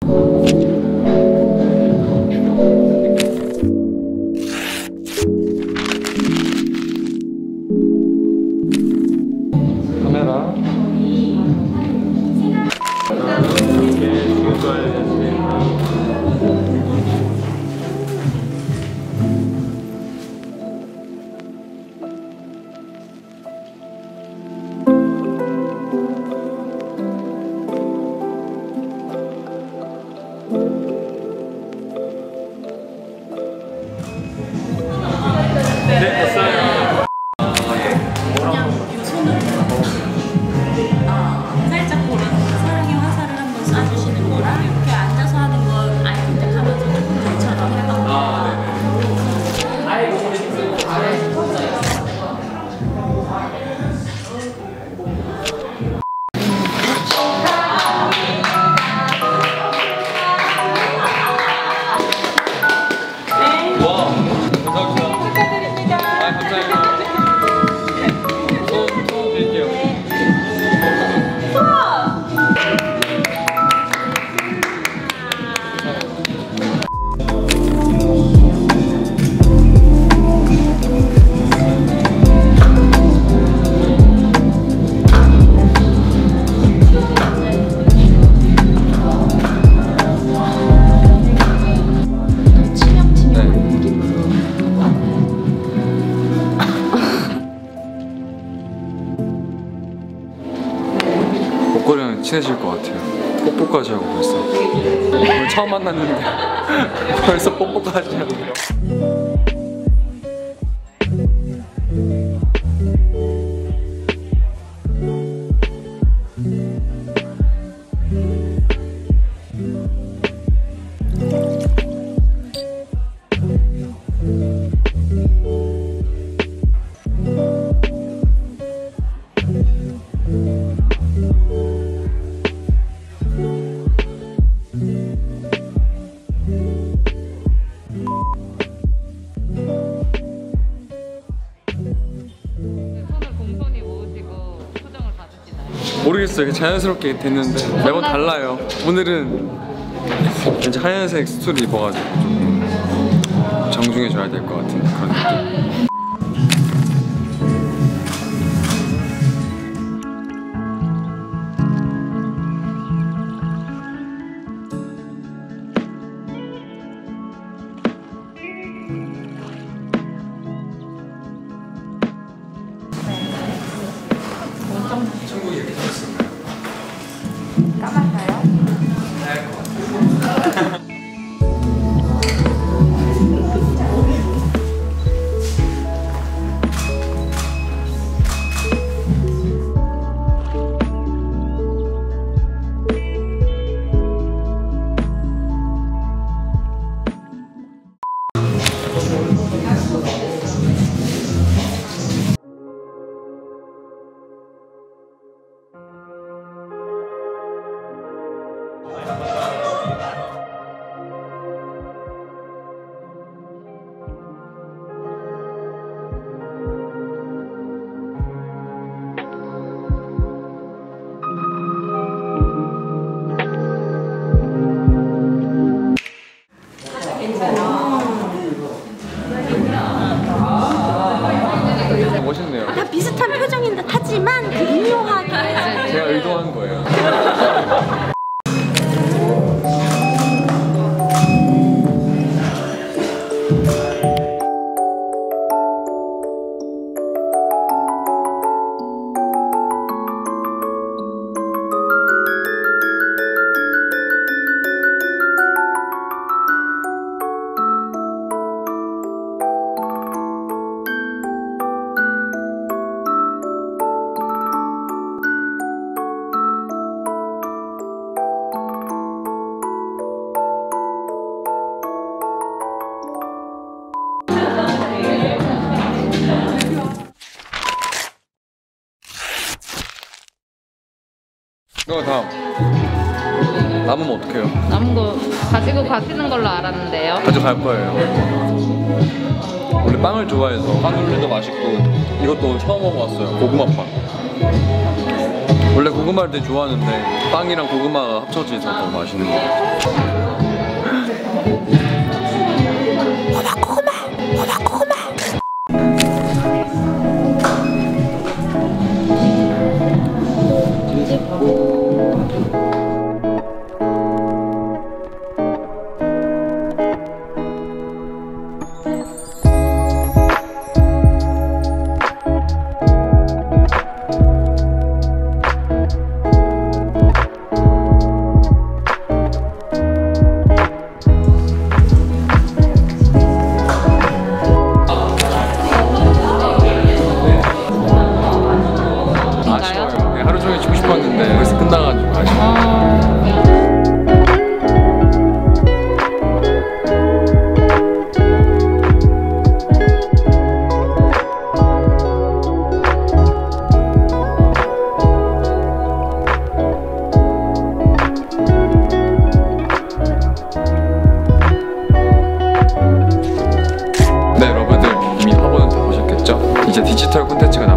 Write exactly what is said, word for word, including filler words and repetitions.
카메라 이렇게 찍어야겠습니다. 네, 됐어요. 목걸이랑 친해질 것 같아요. 뽀뽀까지 하고 벌써. 오늘 처음 만났는데 벌써 뽀뽀까지 하고. 모르겠어요. 자연스럽게 됐는데 매번 달라요. 오늘은 왠지 하얀색 수트를 입어가지고 좀 정중해져야 될 것 같은 그런 느낌. 천국이 이렇게 생겼을까요? 까만가요? 하얄 것 같아요. 멋있네요. 다 비슷한 표정인데 하지만 그 미묘하게 제가 의도한 거예요. 너 다음. 남으면 어떡해요? 남은 거 가지고 가시는 걸로 알았는데요. 가져갈 거예요. 원래 빵을 좋아해서 빵 요리도 맛있고 이것도 처음 먹어봤어요. 고구마빵. 원래 고구마를 되게 좋아하는데 빵이랑 고구마가 합쳐져서 더 맛있는 것 같아요. 아쉬워요. 그냥 하루 종일 치고 싶었는데 벌써 끝나가지고 아쉬워요. 네, 여러분들 이미 화보는 다 보셨겠죠? 이제 디지털 콘텐츠가